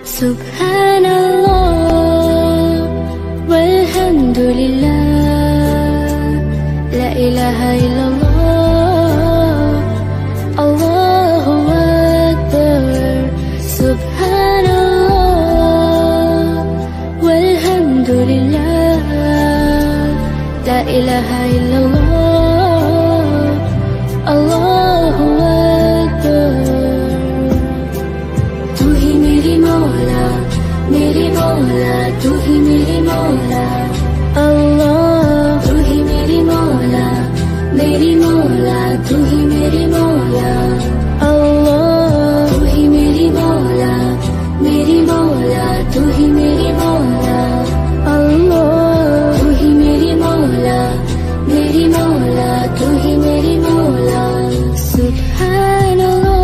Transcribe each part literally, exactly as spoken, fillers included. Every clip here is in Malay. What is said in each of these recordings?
Subhanallah walhamdulillah, la ilaha illallah, Allahu akbar. Subhanallah walhamdulillah, la ilaha illallah, Allahu akbar. तू ही मेरी मौला, मेरी मौला, तू ही मेरी मौला, अल्लाह। तू ही मेरी मौला, मेरी मौला, तू ही मेरी मौला, अल्लाह। तू ही मेरी मौला, मेरी मौला, तू ही मेरी मौला, अल्लाह। तू ही मेरी मौला, मेरी मौला, तू ही मेरी मौला। सुब्हानल्लाह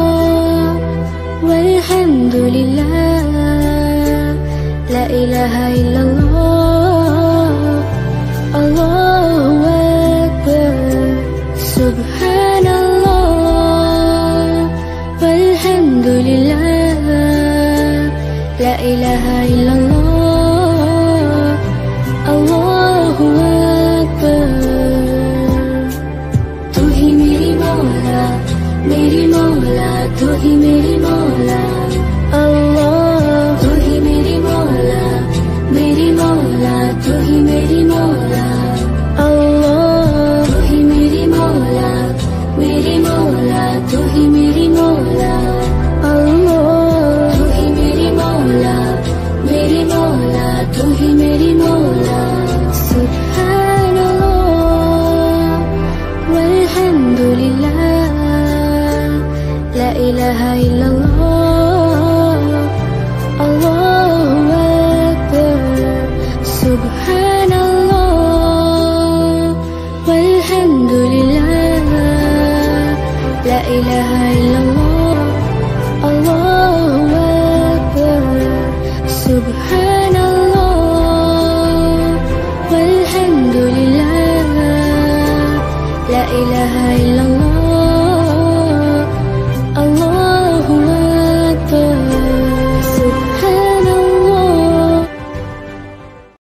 walhamdulillah, la ilaha illallah, Allahu akbar. Subhanallah walhamdulillah, la ilaha illallah, Allahu akbar. तू ही मेरी मौला, मेरी मौला, तू ही मेरी मौला, अल्लाह। तू ही मेरी मौला, मेरी मौला, तू ही मेरी मौला, अल्लाह। तू ही मेरी मौला, मेरी मौला, तू ही मेरी मौला, अल्लाह। तू ही मेरी मौला, मेरी मौला, तू ही मेरी मौला। सुब्हानल्लाह walhamdulillah, la ilaha illallah, Allahu akbar. Subhanallah walhamdulillah, la ilaha illallah, Allahu akbar. Subhanallah